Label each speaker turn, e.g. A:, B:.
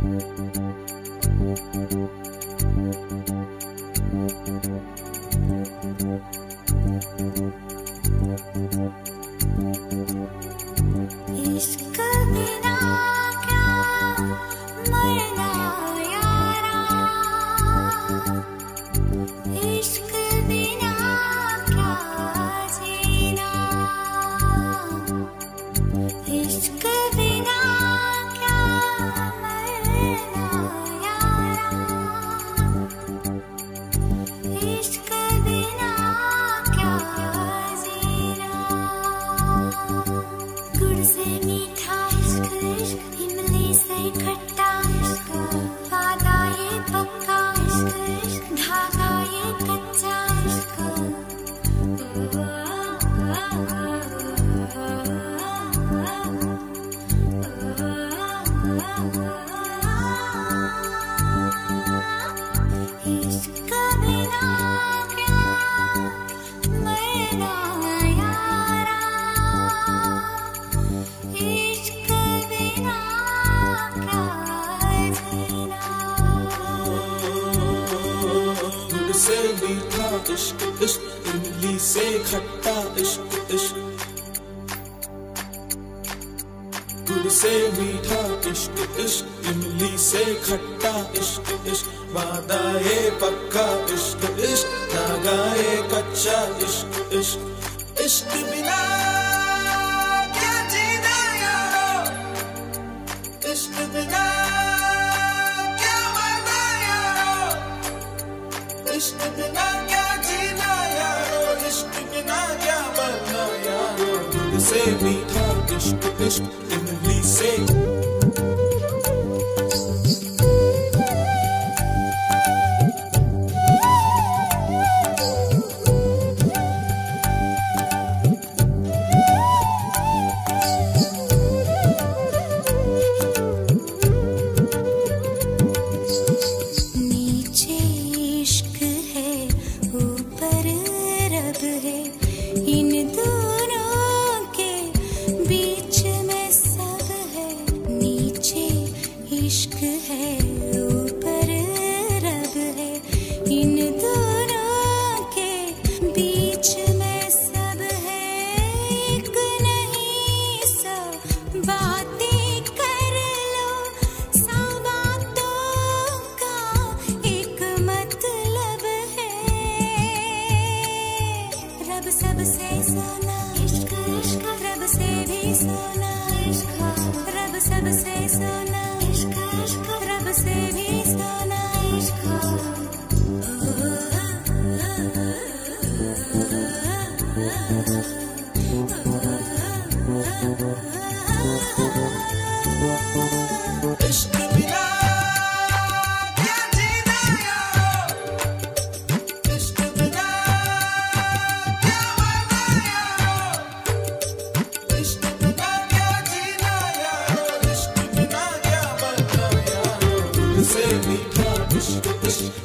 A: इश्क बिना क्या मरना यारा, इश्क बिना क्या जीना, इश्क बिना क्या मरना यारा, इश्क बिना क्या जीना। गुड़ से मीठा इश्क, इश्क इमली से खट्टा इश्क, वादा ये पक्का इश्क, इश्क धागा ये कच्चा इश्क। इश्क बिना क्या मरना यारा, इश्क बिना क्या जीना।
B: गुड़ से मीठा इश्क, इश्क इमली से खट्टा इश्क, इश्क गुड़ से मीठा इश्क, इश्क इमली से खट्टा इश्क, इश्क वादा ये पक्का इश्क, इश्क धागा ये कच्चा इश्क, इश्क इश्क बिना क्या जीना यारो, इश्क बिना क्या मरना यारो, इश्क बिना क्या जीना यारो, इश्क बिना क्या मरना यारो। गुड़ से मीठा इश्क, इश्क इमली से
A: नीचे इश्क है, ऊपर रब है, इन दोनों के बीच में सब है। नीचे इश्क है, ऊपर रब है, इन दोनों के बीच में सब है। एक नहीं सौ बातें कर लो, सौ बातों का एक मतलब है। रब सबसे सोना इश्क, इश्क रब से भी सोना इश्क, रब सबसे सोना इश्क, इश्क रब से भी सोना इश्क।
B: इश्क बिना क्या जीना यारो, इश्क बिना क्या मरना यारो, इश्क बिना क्या जीना यारो, इश्क बिना क्या मरना यारो। गुड़ से मीठा इश्क, इश्क